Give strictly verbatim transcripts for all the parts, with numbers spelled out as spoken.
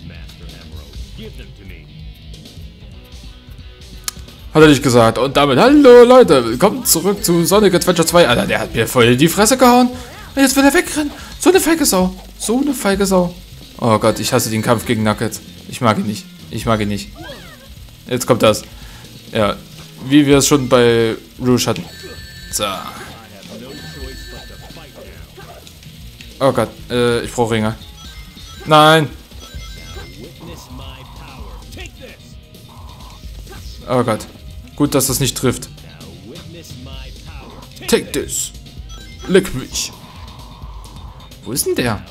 Hat er nicht gesagt. Und damit, hallo Leute, willkommen zurück zu Sonic Adventure zwei. Alter, der hat mir voll in die Fresse gehauen. Und jetzt will er wegrennen. So eine feige Sau. So eine feige Sau. Oh Gott, ich hasse den Kampf gegen Knuckles. Ich mag ihn nicht. Ich mag ihn nicht. Jetzt kommt das. Ja, wie wir es schon bei Rouge hatten. So. Oh Gott, äh, ich brauche Ringe. Nein. Oh Gott. Gut, dass das nicht trifft. Take this. Leck mich. Wo ist denn der?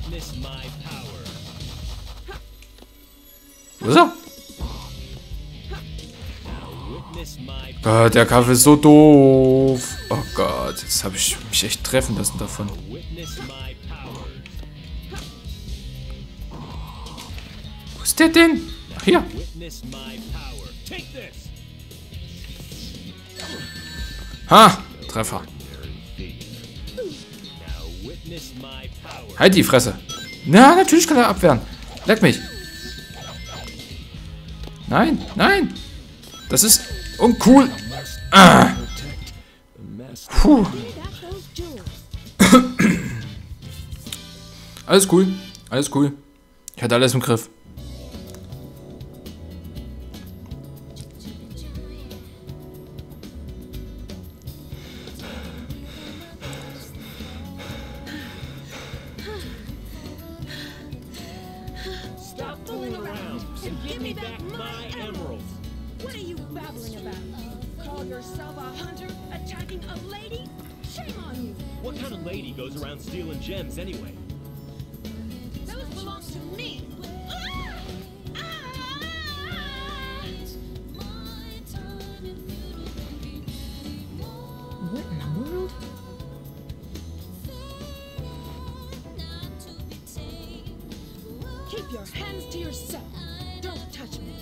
Wo ist er? Gott, der Kampf ist so doof. Oh Gott, jetzt habe ich mich echt treffen lassen davon. Wo ist der denn? Ach, hier. Ha, Treffer. Halt die Fresse. Na, natürlich kann er abwehren. Leck mich. Nein, nein. Das ist uncool. Ah. Puh. Alles cool. Alles cool. Ich hatte alles im Griff. Yourself a hunter attacking a lady? Shame on you! What kind of lady goes around stealing gems anyway? Those belong to me! What in the world? Keep your hands to yourself. Don't touch me.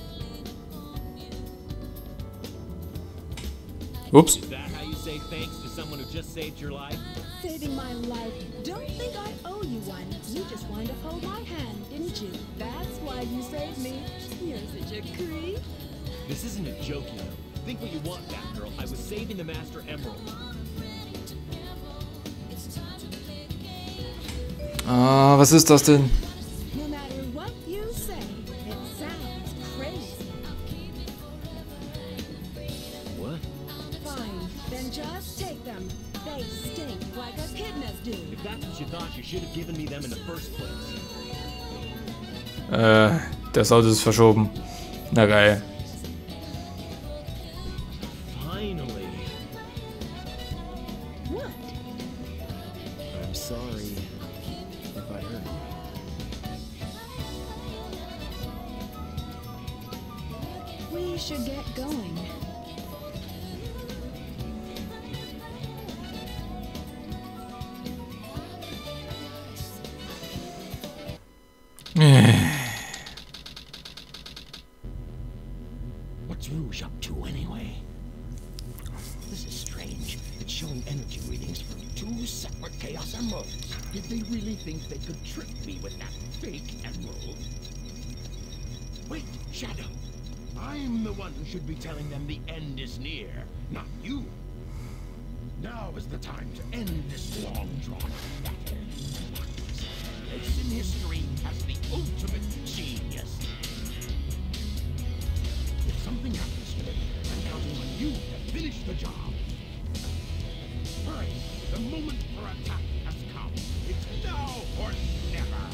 Oops. Is that how you say thanks to someone who just saved your life? Saving my life. Don't think I owe you one. You just wanted to hold my hand, didn't you? That's why you saved me. You're such a creep. This isn't a joke, you know. Think what you want, Batgirl. I was saving the Master Emerald. Ah, was ist das denn? No matter what you say, it sounds crazy. What? Fine, then just take them. They stink like echidnas do. If that's what you thought, you should have given me them in the first place. Äh, das Auto ist verschoben. Na geil. Finally. What? I'm sorry if I hurt you. We should get going. What's Rouge up to anyway? This is strange. It's showing energy readings from two separate Chaos Emeralds. Did they really think they could trick me with that fake emerald? Wait, Shadow. I'm the one who should be telling them the end is near, not you. Now is the time to end this long-drawn battle. Place in history as the ultimate genius. If something happens to me, I'm counting on you to finish the job. Hurry! The moment for attack has come. It's now or never.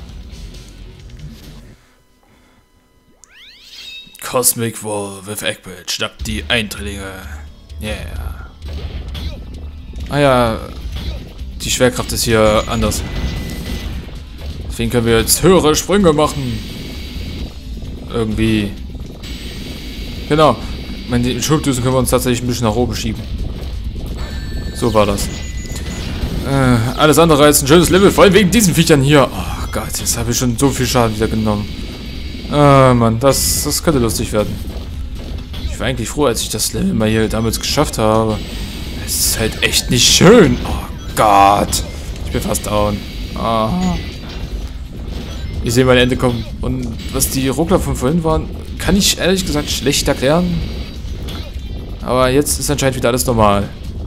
Cosmic War with Eggman schnappt die Eindringlinge. Yeah. Ah ja, die Schwerkraft ist hier anders. Deswegen können wir jetzt höhere Sprünge machen. Irgendwie. Genau. Mit den Schubdüsen können wir uns tatsächlich ein bisschen nach oben schieben. So war das. Äh, alles andere als ein schönes Level, vor allem wegen diesen Viechern hier. Oh Gott, jetzt habe ich schon so viel Schaden wieder genommen. Ah, Mann, das, das könnte lustig werden. Ich war eigentlich froh, als ich das Level mal hier damals geschafft habe. Es ist halt echt nicht schön. Oh Gott. Ich bin fast down. Oh. Ich sehe mein Ende kommen. Und was die Ruckler von vorhin waren, kann ich ehrlich gesagt schlecht erklären. Aber jetzt ist anscheinend wieder alles normal.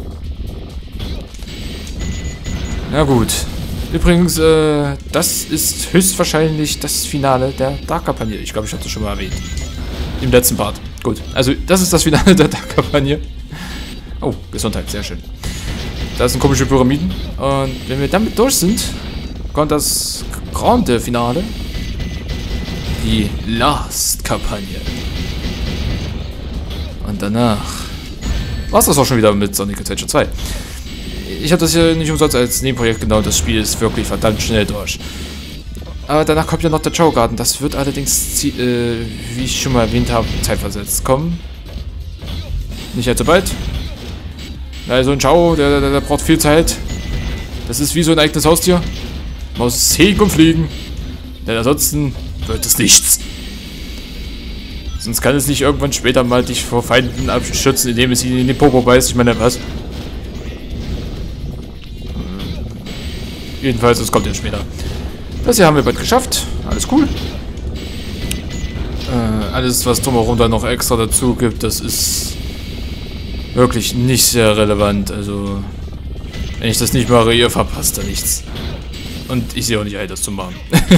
Na gut. Übrigens, äh, das ist höchstwahrscheinlich das Finale der Dark-Kampagne. Ich glaube, ich habe das schon mal erwähnt. Im letzten Part. Gut. Also, das ist das Finale der Dark-Kampagne. Oh, Gesundheit. Sehr schön. Da sind komische Pyramiden. Und wenn wir damit durch sind, kommt das grande Finale. Die Last-Kampagne. Und danach war es das auch schon wieder mit Sonic Adventure zwei. Ich habe das hier nicht umsonst als Nebenprojekt genommen. Das Spiel ist wirklich verdammt schnell durch. Aber danach kommt ja noch der Joe Garden. Das wird allerdings, äh, wie ich schon mal erwähnt habe, zeitversetzt kommen. Nicht allzu bald. Weil so ein Joe, der, der, der braucht viel Zeit. Das ist wie so ein eigenes Haustier. Man muss hegen und fliegen. Denn ansonsten wird es nichts. Sonst kann es nicht irgendwann später mal dich vor Feinden abschützen, indem es ihnen in den Popo beißt. Ich meine, was? Jedenfalls, es kommt ja später. Das hier haben wir bald geschafft. Alles cool. Äh, alles, was drumherum dann noch extra dazu gibt, das ist wirklich nicht sehr relevant. Also, wenn ich das nicht mache, ihr verpasst da nichts. Und ich sehe auch nicht ein, das zu machen.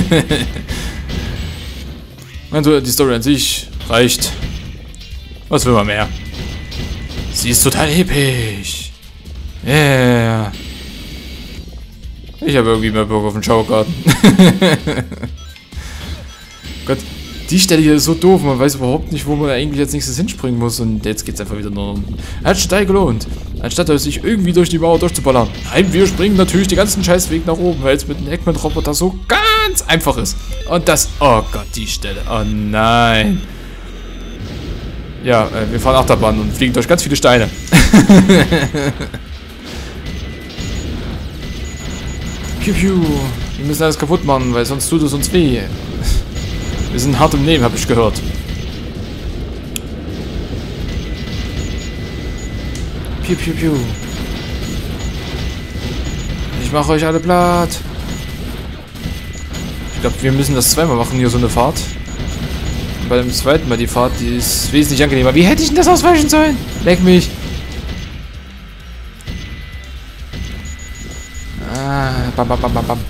Also, die Story an sich reicht. Was will man mehr? Sie ist total episch. Yeah. Ich habe irgendwie mehr Bock auf den Schaugarten. Gott, die Stelle hier ist so doof. Man weiß überhaupt nicht, wo man eigentlich als nächstes hinspringen muss. Und jetzt geht's einfach wieder nur um. Hat Steil gelohnt. Anstatt sich irgendwie durch die Mauer durchzuballern. Nein, wir springen natürlich den ganzen Scheißweg nach oben, weil es mit dem Eggman-Roboter so ganz einfach ist. Und das... Oh Gott, die Stelle. Oh nein. Ja, äh, wir fahren Achterbahn und fliegen durch ganz viele Steine. Piu, piu. Wir müssen alles kaputt machen, weil sonst tut es uns weh. Wir sind hart im Nehmen, habe ich gehört. Piu, piu, piu. Ich mache euch alle platt. Ich glaube, wir müssen das zweimal machen, hier so eine Fahrt. Und bei dem zweiten Mal die Fahrt, die ist wesentlich angenehmer. Wie hätte ich denn das ausweichen sollen? Leck mich. Ah, bam, bam, bam, bam, bam.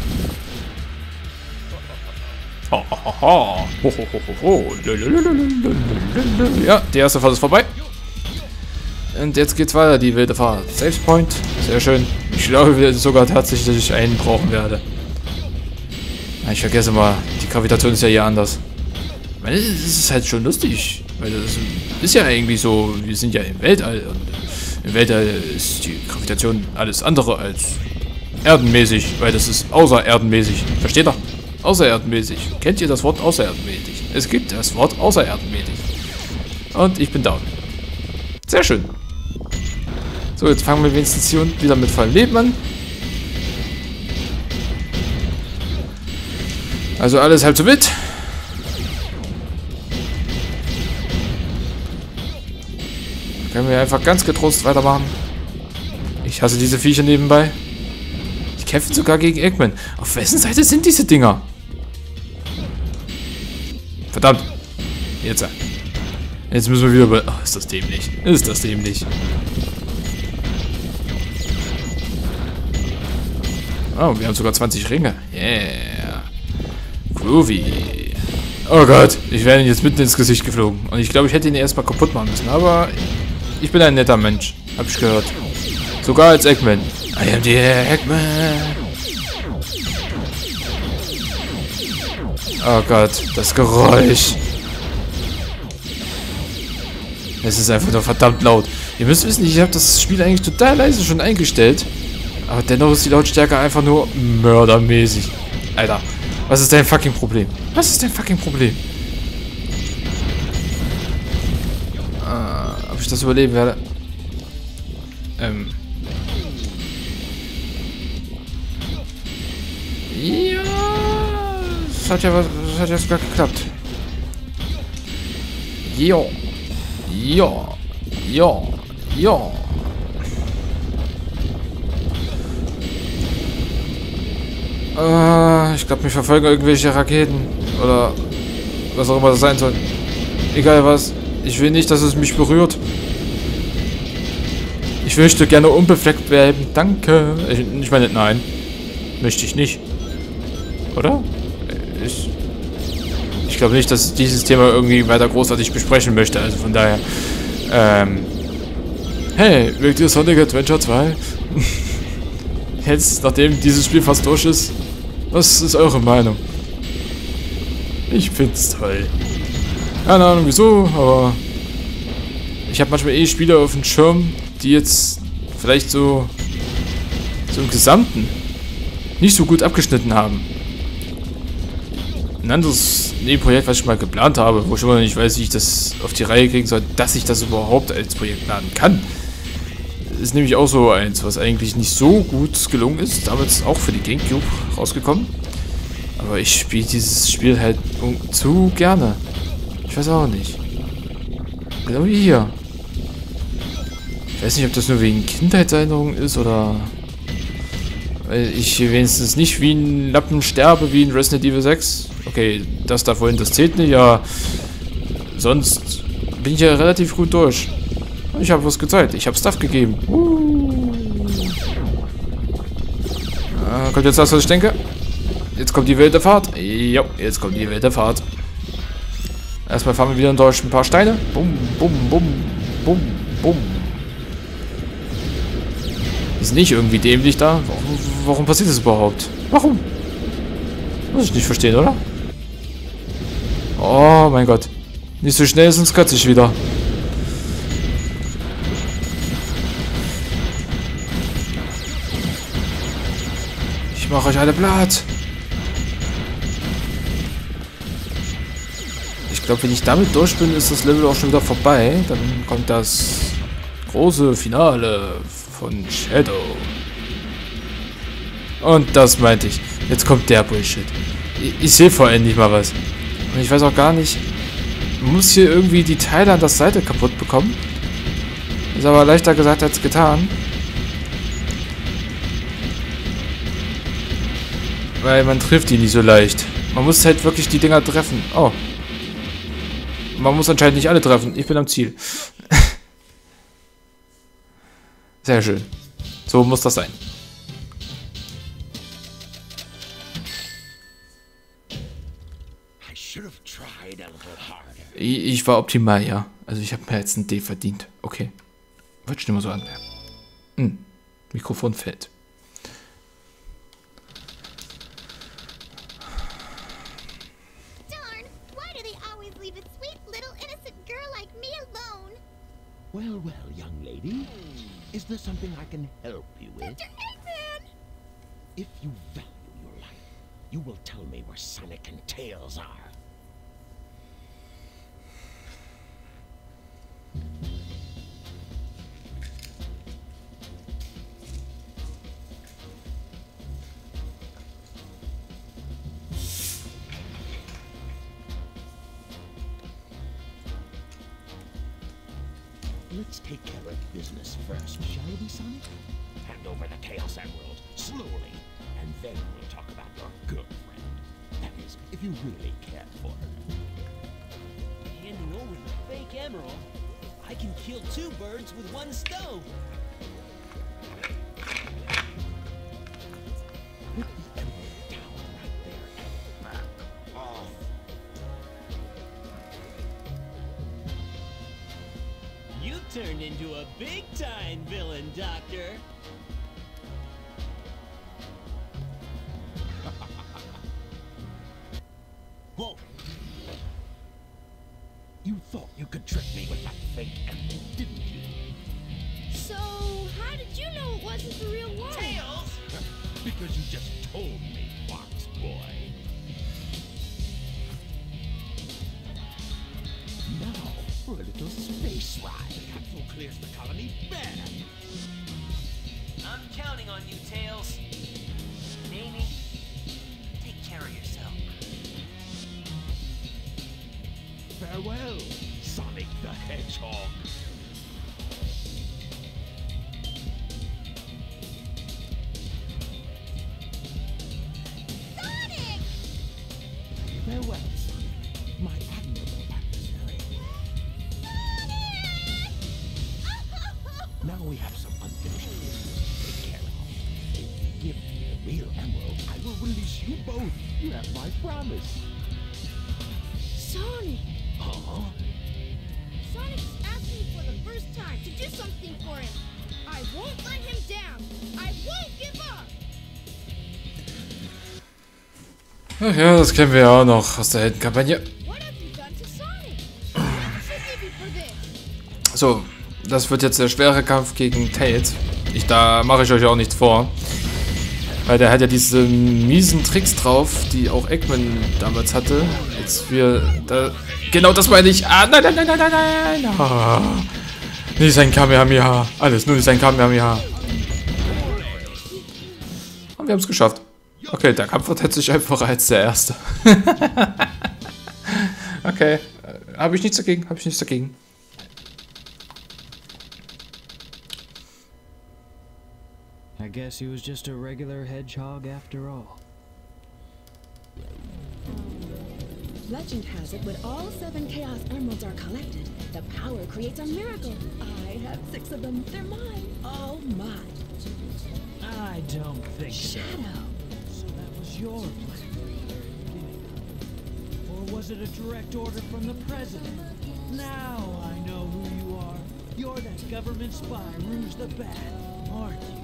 Ho, ho, ho, ho. Ho, ho, ho, ho. Ja, die erste Fahrt ist vorbei. Und jetzt geht's weiter, die wilde Fahrt. Save Point, sehr schön. Ich glaube, wir sogar tatsächlich einen brauchen werde. Ich vergesse mal, die Gravitation ist ja hier anders. Ich meine, das ist halt schon lustig. Weil das ist ja irgendwie so, wir sind ja im Weltall. Und im Weltall ist die Gravitation alles andere als erdenmäßig, weil das ist außererdenmäßig. Versteht ihr? Außererdenmäßig. Kennt ihr das Wort außererdenmäßig? Es gibt das Wort außererdenmäßig. Und ich bin down. Sehr schön. So, jetzt fangen wir wenigstens hier unten wieder mit vollem Leben an. Also alles halb so wild. Können wir einfach ganz getrost weitermachen. Ich hasse diese Viecher nebenbei. Die kämpfen sogar gegen Eggman. Auf wessen Seite sind diese Dinger? Verdammt. Jetzt. Jetzt müssen wir wieder bei... Oh, ist das dämlich. Ist das dämlich. Oh, wir haben sogar zwanzig Ringe. Yeah. Groovy. Oh Gott, ich werde ihn jetzt mitten ins Gesicht geflogen. Und ich glaube, ich hätte ihn erstmal kaputt machen müssen. Aber ich bin ein netter Mensch. Hab ich gehört. Sogar als Eggman. I am the Eggman. Oh Gott, das Geräusch. Es ist einfach nur verdammt laut. Ihr müsst wissen, ich habe das Spiel eigentlich total leise schon eingestellt. Aber dennoch ist die Lautstärke einfach nur mördermäßig. Alter, was ist dein fucking Problem? Was ist dein fucking Problem? Äh, ob ich das überleben werde? Ähm. Ja. Das hat ja was. Das hat ja sogar geklappt. Jo. Ja. Ja. Ja. Äh, ich glaube, mich verfolgen irgendwelche Raketen. Oder was auch immer das sein soll. Egal was. Ich will nicht, dass es mich berührt. Ich möchte gerne unbefleckt bleiben. Danke. Ich, ich meine, nein. Möchte ich nicht. Oder? Ich, ich glaube nicht, dass ich dieses Thema irgendwie weiter großartig besprechen möchte. Also von daher. Ähm. Hey, wirkt ihr Sonic Adventure zwei? Jetzt, nachdem dieses Spiel fast durch ist. Was ist eure Meinung? Ich find's toll. Keine Ahnung wieso, aber ich habe manchmal eh Spiele auf dem Schirm, die jetzt vielleicht so, so im Gesamten nicht so gut abgeschnitten haben. Ein anderes Nebenprojekt, was ich mal geplant habe, wo ich immer noch nicht weiß, wie ich das auf die Reihe kriegen soll, dass ich das überhaupt als Projekt planen kann, ist nämlich auch so eins, was eigentlich nicht so gut gelungen ist. Damals auch für die GameCube rausgekommen. Aber ich spiele dieses Spiel halt zu gerne. Ich weiß auch nicht. Genau wie hier. Ich weiß nicht, ob das nur wegen Kindheitserinnerungen ist oder weil ich wenigstens nicht wie ein Lappen sterbe wie in Resident Evil sechs. Okay, das da vorhin, das zählt nicht, ja. Sonst bin ich ja relativ gut durch. Ich habe was gezeigt. Ich habe Stuff gegeben. Uh. Ah, kommt jetzt das, was ich denke? Jetzt kommt die wilde Fahrt. Jo, jetzt kommt die wilde Fahrt. Erstmal fahren wir wieder durch ein paar Steine. Bum, bum, bum, bum, bum. Ist nicht irgendwie dämlich da. Warum, warum passiert das überhaupt? Warum? Muss ich nicht verstehen, oder? Oh mein Gott. Nicht so schnell, sonst kotze ich wieder. Ich mache euch alle platt. Ich glaube, wenn ich damit durch bin, ist das Level auch schon wieder vorbei. Dann kommt das große Finale von Shadow. Und das meinte ich. Jetzt kommt der Bullshit. Ich, ich sehe vor allem nicht mal was. Und ich weiß auch gar nicht. Man muss hier irgendwie die Teile an der Seite kaputt bekommen. Ist aber leichter gesagt als getan. Weil man trifft die nicht so leicht. Man muss halt wirklich die Dinger treffen. Oh. Man muss anscheinend nicht alle treffen. Ich bin am Ziel. Sehr schön. So muss das sein. Ich war optimal, ja. Also ich habe mir jetzt ein D verdient. Okay. Wollte ich nicht mal so anmerken. Hm. Mikrofon fällt. Well, well, young lady. Is there something I can help you with? Doctor Eggman! If you value your life, you will tell me where Sonic and Tails are. Let's take care of business first, shall we, Sonic? Hand over the Chaos Emerald, slowly, and then we'll talk about your girlfriend. That is, if you really care for her. Handing over the fake emerald? I can kill two birds with one stone. Put the emerald down right there and back off. You turned into a big-time villain, Doctor. Whoa! You thought you could trick me with that fake emerald, didn't you? So, how did you know it wasn't the real one? Tails! Because you just told me, Fox Boy. Now for a little space ride. Capsule clears the colony bad. I'm counting on you, Tails. Amy, take care of yourself. Farewell, Sonic the Hedgehog. Farewell, son. My admirable adversary. Now we have some unfinished business to take care of. Give me the real emerald, I will release you both. You have my promise. Sonic! Huh? Sonic's asking for the first time to do something for him. I won't let him down. I won't give up. Ach ja, das kennen wir ja auch noch aus der Heldenkampagne. What have you done to Sonic? I forgive you for this. So, das wird jetzt der schwere Kampf gegen Tails. Ich, da mache ich euch auch nichts vor. Weil der hat ja diese miesen Tricks drauf, die auch Eggman damals hatte. Jetzt wir da... Genau das meine ich. Ah, nein, nein, nein, nein, nein, nein. Ah, nicht sein Kamehameha. Alles nur nicht sein Kamehameha. Und wir haben es geschafft. Okay, der Kampf wird jetzt sich einfacher als der erste. Okay, habe ich nichts dagegen, habe ich nichts dagegen. I guess he was just a regular hedgehog after all. Legend has it when all seven Chaos Emeralds are collected, the power creates a miracle. I have six of them. They're mine. All mine. I don't think so. Shadow. So that was your plan from the very beginning. Or was it a direct order from the president? Now I know who you are. You're that government spy, Rouge the Bat, aren't you?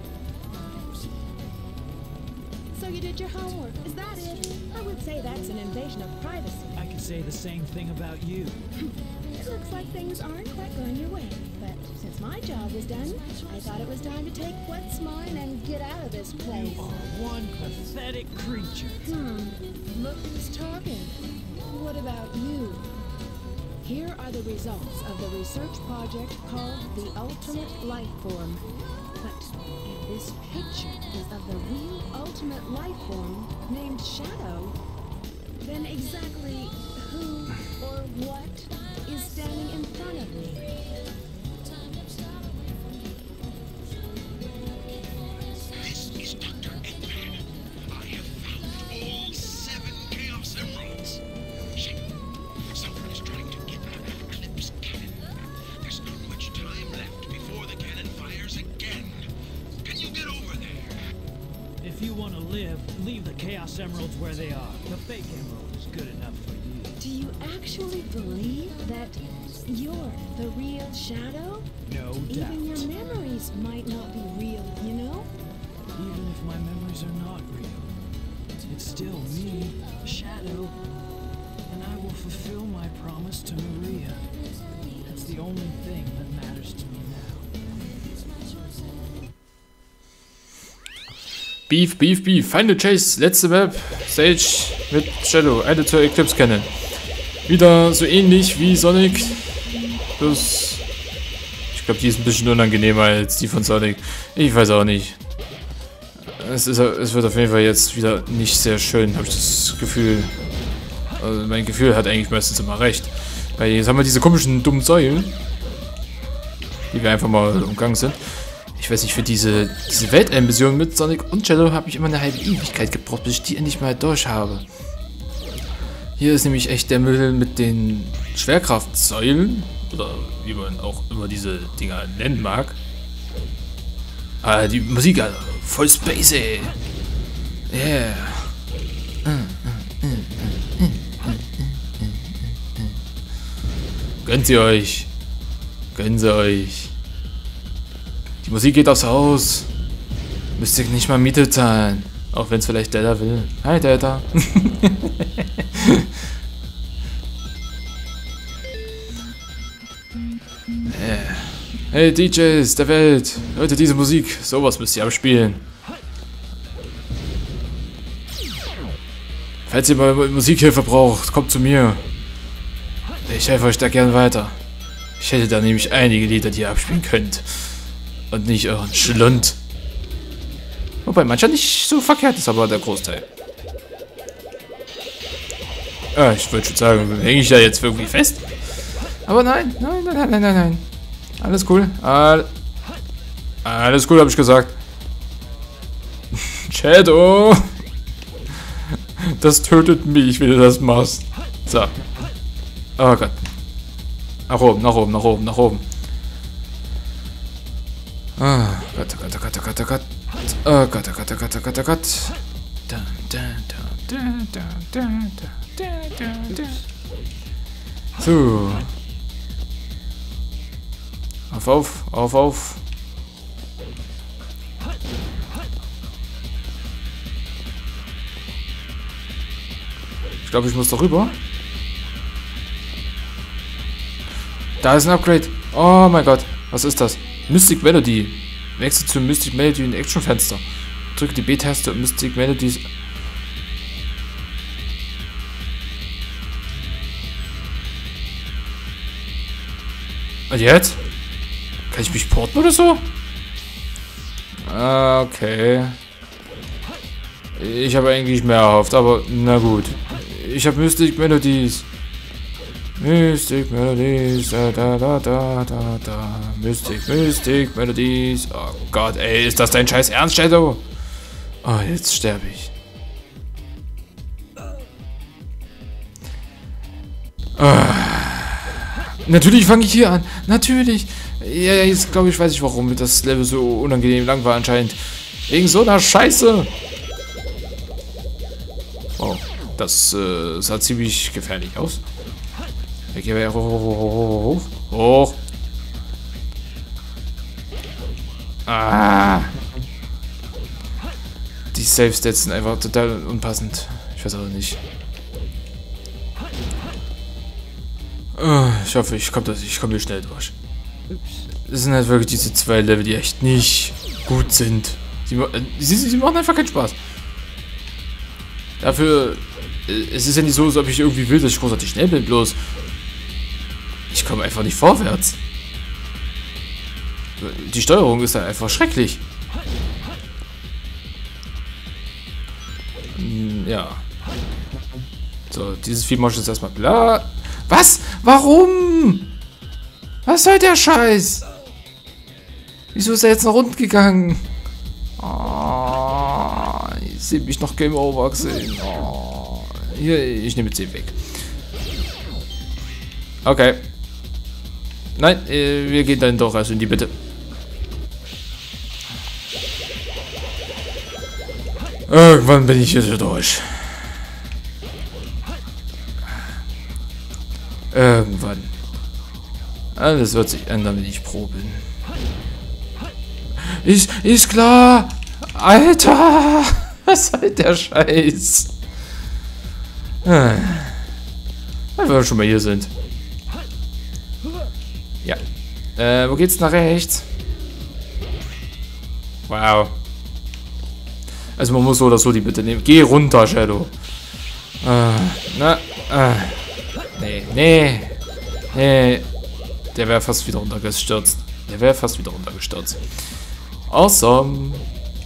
So you did your homework. Is that it? I would say that's an invasion of privacy. I can say the same thing about you. It looks like things aren't quite going your way. But since my job was done, I thought it was time to take what's mine and get out of this place. You are one pathetic creature. Hmm. Look who's talking. What about you? Here are the results of the research project called the Ultimate Life Form. But if this picture is of the real ultimate life form named Shadow, then exactly who or what is standing in front of me? This is Doctor Eggman. I have found all seven Chaos Emeralds. Shit. Someone is trying to get out of Eclipse Cannon. There's not much time left before the cannon fires again. Can you get over there? If you want to live, leave the Chaos Emeralds where they are. The fake emerald is good enough for you. Do you actually believe that you're the real Shadow? No doubt. Even your memories might not be real, you know? Even if my memories are not real, it's still me, Shadow. And I will fulfill my promise to Maria. That's the only thing that matters to me now. Beef, Beef, Beef. Final Chase, letzte Map. Stage mit Shadow. Eine zur Eclipse Cannon. Wieder so ähnlich wie Sonic. Plus, ich glaube, die ist ein bisschen unangenehmer als die von Sonic. Ich weiß auch nicht. Es, ist, es wird auf jeden Fall jetzt wieder nicht sehr schön, habe ich das Gefühl. Also mein Gefühl hat eigentlich meistens immer recht. Weil jetzt haben wir diese komischen dummen Säulen, die wir einfach mal umgangen sind. Ich weiß nicht, für diese, diese Weltall-Mission mit Sonic und Shadow habe ich immer eine halbe Ewigkeit gebraucht, bis ich die endlich mal durch habe. Hier ist nämlich echt der Müll mit den Schwerkraftsäulen. Oder wie man auch immer diese Dinger nennen mag. Ah, die Musik, also voll spacey. Yeah. Gönnt sie euch. Gönnen sie euch. Die Musik geht aufs Haus. Müsst ihr nicht mal Miete zahlen. Auch wenn es vielleicht Data will. Hi Data. Hey D Js der Welt, hört diese Musik, sowas müsst ihr abspielen. Falls ihr mal Musikhilfe braucht, kommt zu mir. Ich helfe euch da gern weiter. Ich hätte da nämlich einige Lieder, die ihr abspielen könnt. Und nicht euren Schlund. Wobei mancher nicht so verkehrt ist, aber der Großteil. Ah, ich wollte schon sagen, hänge ich da jetzt irgendwie fest? Aber nein, nein, nein, nein, nein, nein, nein. Alles cool. All Alles cool, habe ich gesagt. Shadow. Das tötet mich, wenn du das machst. So. Oh Gott. Nach oben, nach oben, nach oben, nach oben. Ah, Gott, oh Gott, oh Gott, oh Gott, oh Gott. Oh Gott, oh Gott, oh Gott, oh Gott, oh Gott. Da, da, da, da, da, da, da, da, da. So. Auf, auf, auf, auf. Ich glaube, ich muss da rüber. Da ist ein Upgrade. Oh mein Gott. Was ist das? Mystic Melody. Wechsel zu Mystic Melody in Action-Fenster. Drücke die B-Taste und Mystic Melodies. Und jetzt? Kann ich mich porten oder so? Okay. Ich habe eigentlich mehr erhofft, aber na gut. Ich habe Mystic Melodies. Mystic Melodies, da da da da da da. Mystic, Mystic Melodies. Oh Gott, ey, ist das dein scheiß Ernst, Shadow? Oh, jetzt sterbe ich. Oh. Natürlich fange ich hier an. Natürlich. Ja, jetzt glaube ich, weiß ich, warum das Level so unangenehm lang war anscheinend. Wegen so einer Scheiße. Oh, das äh, sah ziemlich gefährlich aus. Wir gehen hoch, hoch, hoch, hoch, hoch. Ah. Die Save-Stats sind einfach total unpassend. Ich weiß auch nicht. Oh, ich hoffe, ich komme komm hier schnell durch. Das sind halt wirklich diese zwei Level, die echt nicht gut sind. Sie, sie, sie machen einfach keinen Spaß. Dafür, es ist ja nicht so, als ob ich irgendwie will, dass ich großartig schnell bin, bloß ich komme einfach nicht vorwärts. Die Steuerung ist halt einfach schrecklich. Ja. So, dieses Vieh muss jetzt erstmal klar. Was? Warum? Was soll der Scheiß? Wieso ist er jetzt nach unten gegangen? Oh, ich sehe mich noch Game Over gesehen. Oh, hier, ich nehme C weg. Okay. Nein, äh, wir gehen dann doch also in die Bitte. Irgendwann bin ich hier so durch. Irgendwann. Alles wird sich ändern, wenn ich pro bin. Ist, ist klar. Alter. Was soll der Scheiß? Wenn wir schon mal hier sind. Ja. Äh, wo geht's nach rechts? Wow. Also man muss so oder so die Bitte nehmen. Geh runter, Shadow. Äh, na, äh. Nee, nee. Nee. Der wäre fast wieder runtergestürzt. Der wäre fast wieder runtergestürzt. Awesome.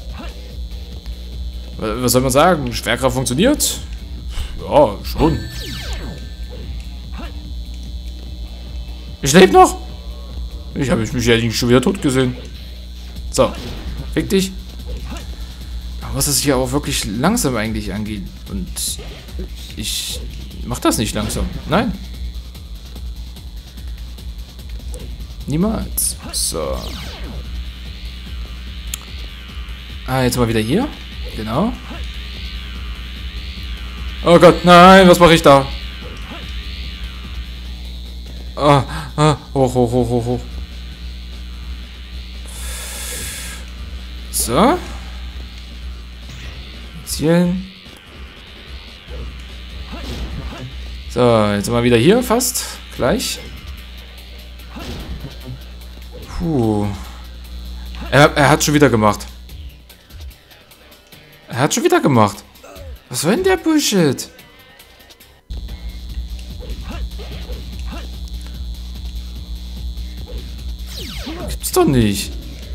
Was soll man sagen? Schwerkraft funktioniert? Ja, schon. Ich lebe noch? Ich habe mich ja nicht schon wieder tot gesehen. So. Fick dich. Man muss das hier auch wirklich langsam eigentlich angehen. Und ich mach das nicht langsam. Nein. Niemals. So. Ah, jetzt mal wieder hier. Genau. Oh Gott, nein, was mache ich da? Ah, ah, hoch, hoch, hoch, hoch, hoch. So. Zielen. So, jetzt sind wir wieder hier fast. Gleich. Puh. Er, er hat schon wieder gemacht. Er hat schon wieder gemacht. Was soll denn der Bullshit? Gibt's doch nicht.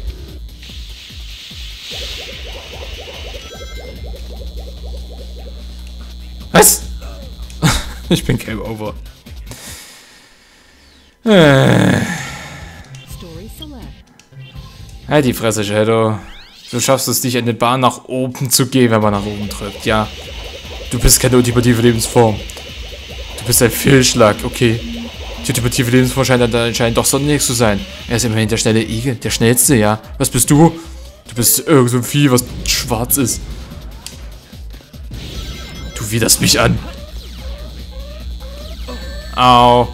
Was? Ich bin Game Over. Äh. Halt die Fresse, Shadow. Du schaffst es nicht, in die Bahn nach oben zu gehen, wenn man nach oben drückt, ja. Du bist keine ultimative Lebensform. Du bist ein Fehlschlag, okay. Die ultimative Lebensform scheint anscheinend doch Sonnenix zu sein. Er ist immerhin der schnelle Igel, der schnellste, ja. Was bist du? Du bist irgend so ein Vieh, was schwarz ist. Du widerst mich an. Au.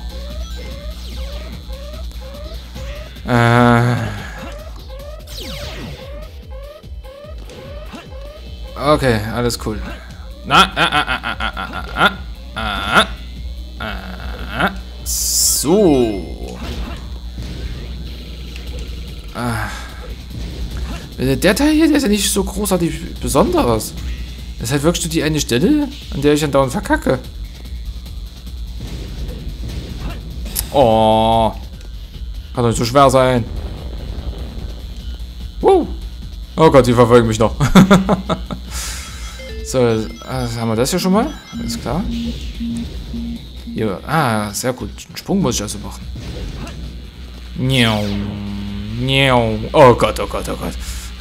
Äh. Okay, alles cool. Na, ah, ah, ah, ah, ah, ah, ah, ah, ah, so. Ah. Der Teil hier, der ist ja nicht so großartig besonders. Das ist halt wirklich nur die eine Stelle, an der ich dann dauernd verkacke. Oh. Kann doch nicht so schwer sein. Wow. Oh Gott, die verfolgen mich noch. So, also haben wir das hier schon mal. Alles klar. Hier, ah, sehr gut. Einen Sprung muss ich also machen. Miau. Miau. Oh Gott, oh Gott, oh Gott.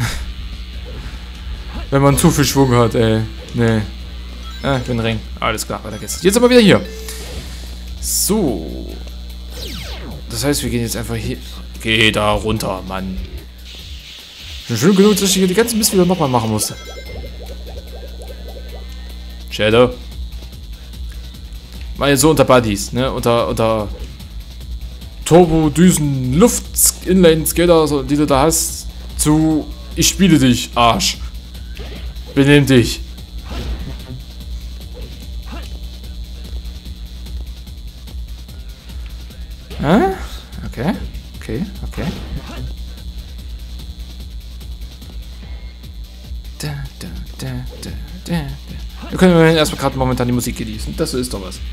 Wenn man zu viel Schwung hat, ey. Nee. Ah, ich bin Ring. Alles klar, weiter geht's. Jetzt aber wieder hier. So. Das heißt, wir gehen jetzt einfach hier. Geh da runter, Mann. Schon schön genug, dass ich hier die ganzen Mist wieder nochmal machen musste. Shadow. Mal jetzt so unter Buddies, ne? Unter, unter Turbo, Düsen, Luft, Inline, Skater, so, die du da hast, zu ich spiele dich, Arsch. Benimm dich. Hä? Okay, okay, okay. Da, da, da, da, da. Wir können erstmal gerade momentan die Musik genießen. Das ist doch was.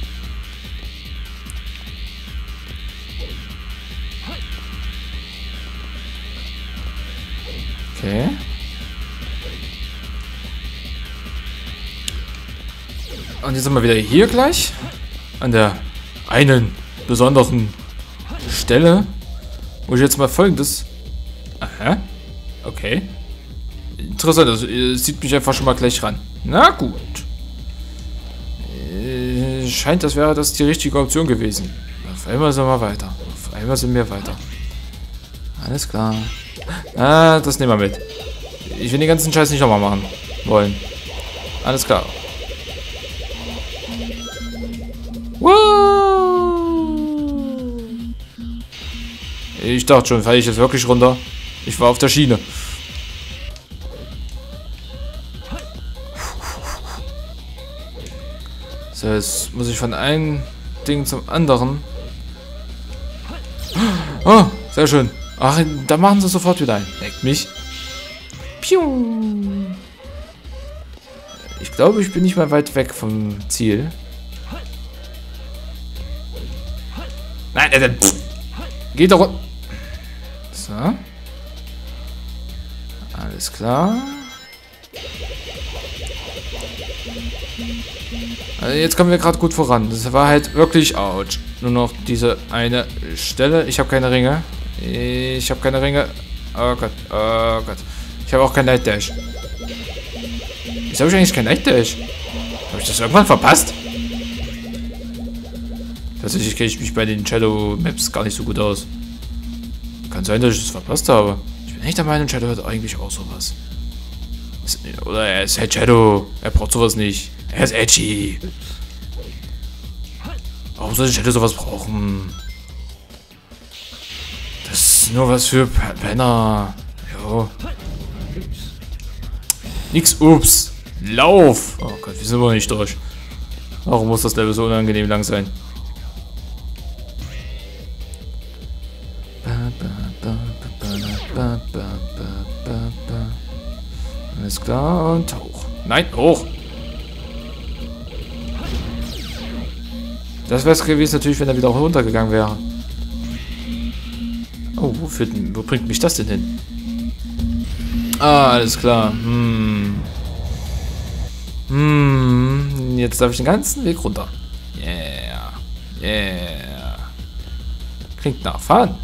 Okay. Und jetzt sind wir wieder hier gleich. An der einen besonderen Stelle. Wo ich jetzt mal folgendes. Aha. Okay. Interessant, also ihr sieht mich einfach schon mal gleich ran. Na gut. Äh, scheint, das wäre das die richtige Option gewesen. Auf einmal sind wir weiter. Auf einmal sind wir weiter. Alles klar. Ah, das nehmen wir mit. Ich will den ganzen Scheiß nicht nochmal machen wollen. Alles klar. Wow. Ich dachte schon, falle ich jetzt wirklich runter? Ich war auf der Schiene. So, jetzt muss ich von einem Ding zum anderen. Oh, sehr schön. Ach, da machen sie sofort wieder ein. Leckt mich. Piu. Ich glaube, ich bin nicht mal weit weg vom Ziel. Nein, äh, pff. Geht doch. So. Alles klar. Also jetzt kommen wir gerade gut voran. Das war halt wirklich ouch. Nur noch diese eine Stelle. Ich habe keine Ringe. Ich habe keine Ringe. Oh Gott, oh Gott. Ich habe auch kein Night Dash. Wieso habe ich eigentlich kein Night Dash? Habe ich das irgendwann verpasst? Tatsächlich kenne ich mich bei den Shadow Maps gar nicht so gut aus. Kann sein, dass ich das verpasst habe. Ich bin echt der Meinung, Shadow hat eigentlich auch sowas. Oder er ist halt Shadow. Er braucht sowas nicht. Er ist edgy. Warum soll ich Shadow sowas brauchen? Das ist nur was für Penner. Jo. Nix, ups. Lauf. Oh Gott, wir sind wohl nicht durch. Warum muss das Level so unangenehm lang sein? Alles klar und hoch. Nein, hoch. Das wäre es gewesen natürlich, wenn er wieder runtergegangen wäre. Oh, wo, führt, wo bringt mich das denn hin? Ah, alles klar. Hm. Hm. Jetzt darf ich den ganzen Weg runter. Yeah. Yeah. Klingt nach Fahren.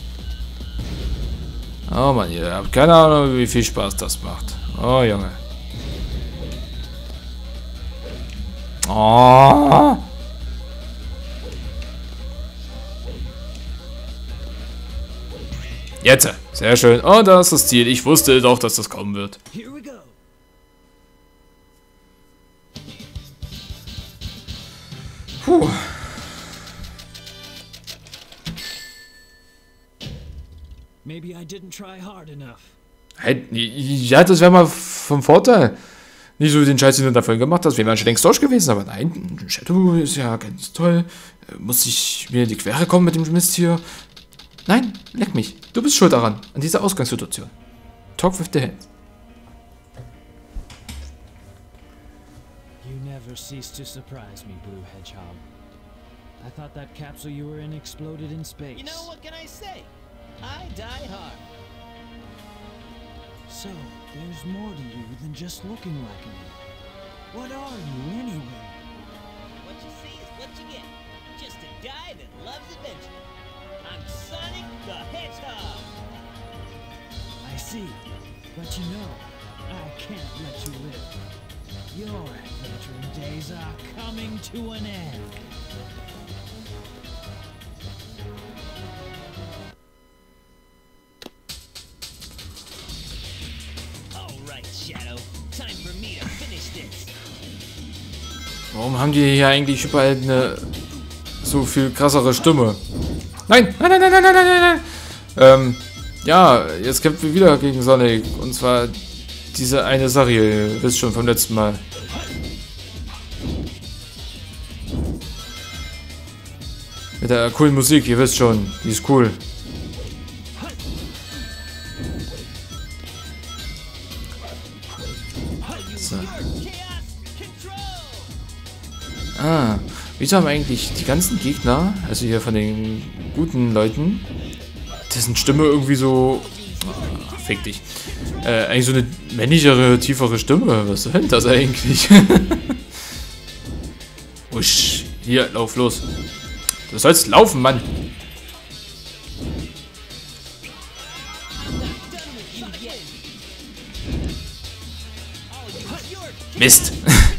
Oh Mann, ihr habt keine Ahnung, wie viel Spaß das macht. Oh Junge. Oh. Jetzt. Sehr schön. Oh, da ist das Ziel. Ich wusste doch, dass das kommen wird. Here we go. Puh. Maybe I didn't try hard enough. Hey, ja, das wäre mal vom Vorteil. Nicht so den Scheiß, den du davon gemacht hast. Wir wären schon längst durch gewesen. Aber nein, Shadow ist ja ganz toll. Muss ich mir in die Quere kommen mit dem Mist hier? Nein, leck mich. Du bist schuld daran. An dieser Ausgangssituation. Talk with the hands. You never cease to surprise me, Blue Hedgehog. I thought that capsule you were in exploded in space. You know, what can I say? I die hard. So, there's more to you than just looking like me. What are you, anyway? What you see is what you get. Just a guy that loves adventure. I'm Sonic the Hedgehog. I see. But you know, I can't let you live. Your adventuring days are coming to an end. Shadow, time for me to finish this. Warum haben die hier eigentlich überall eine so viel krassere Stimme? Nein, nein, nein, nein, nein, nein, nein, nein. Ähm, ja, jetzt kämpfen wir wieder gegen Sonic. Und zwar diese eine Sache, ihr wisst schon vom letzten Mal. Mit der coolen Musik, ihr wisst schon, die ist cool. So. Ah, wieso haben eigentlich die ganzen Gegner, also hier von den guten Leuten, dessen Stimme irgendwie so... Oh, fick dich. Äh, eigentlich so eine männlichere, tiefere Stimme. Was soll denn das eigentlich? Usch, hier, lauf los. Du sollst laufen, Mann. Mist.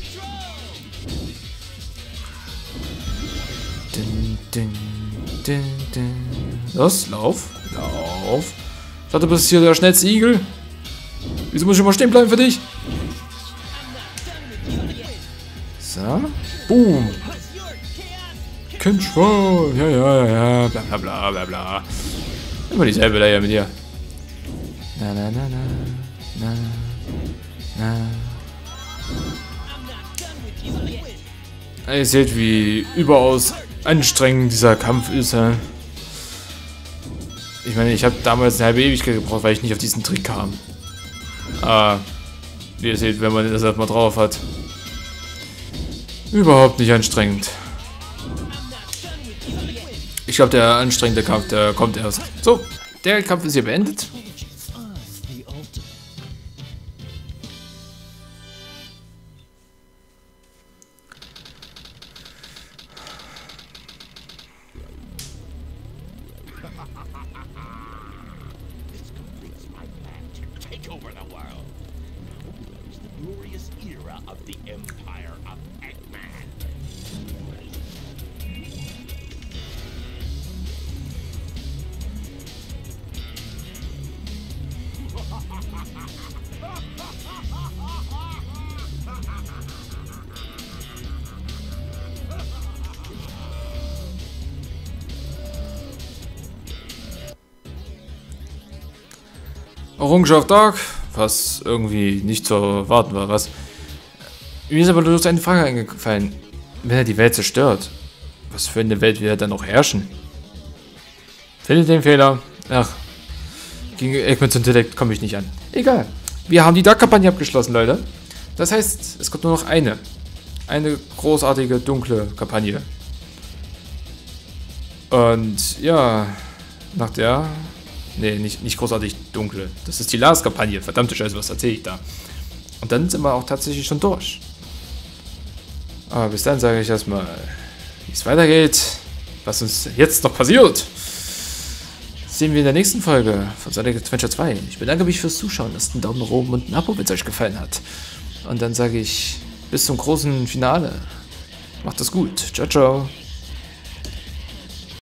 dun, dun, dun, dun. Los, lauf. Lauf. Ich dachte, du bist hier der schnellste Igel. Wieso muss ich immer stehen bleiben für dich? So. Boom. Control. Ja, ja, ja. Bla, bla, bla, bla, bla. Immer dieselbe Leier mit dir. Na, na, na, na. Na, na. Ihr seht, wie überaus anstrengend dieser Kampf ist. Hä? Ich meine, ich habe damals eine halbe Ewigkeit gebraucht, weil ich nicht auf diesen Trick kam. Aber wie ihr seht, wenn man das erstmal drauf hat, überhaupt nicht anstrengend. Ich glaube, der anstrengende Kampf, der kommt erst. So, der Kampf ist hier beendet. This completes my plan to take over the world. Now begins the glorious era of the Empire of Eggman. Errungenschaft Dark, was irgendwie nicht zu erwarten war, was? Mir ist aber bloß eine Frage eingefallen. Wenn er die Welt zerstört, was für eine Welt will er dann noch herrschen? Findet den Fehler. Ach, gegen Eggmans Intellekt komme ich nicht an. Egal. Wir haben die Dark-Kampagne abgeschlossen, Leute. Das heißt, es kommt nur noch eine. Eine großartige, dunkle Kampagne. Und ja, nach der... Nee, nicht, nicht großartig dunkle. Das ist die Last-Kampagne. Verdammte Scheiße, was erzähle ich da? Und dann sind wir auch tatsächlich schon durch. Aber bis dann sage ich erstmal, wie es weitergeht, was uns jetzt noch passiert. Sehen wir in der nächsten Folge von Sonic Adventure zwei. Ich bedanke mich fürs Zuschauen. Lasst einen Daumen nach oben und ein Abo, wenn es euch gefallen hat. Und dann sage ich, bis zum großen Finale. Macht es gut. Ciao, ciao.